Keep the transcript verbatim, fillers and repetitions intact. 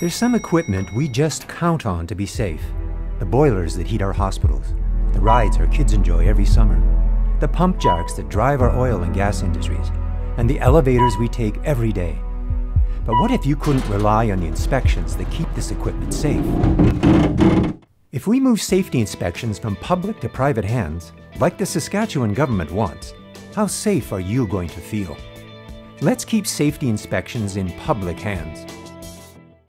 There's some equipment we just count on to be safe. The boilers that heat our hospitals, the rides our kids enjoy every summer, the pump jacks that drive our oil and gas industries, and the elevators we take every day. But what if you couldn't rely on the inspections that keep this equipment safe? If we move safety inspections from public to private hands, like the Saskatchewan government wants, how safe are you going to feel? Let's keep safety inspections in public hands.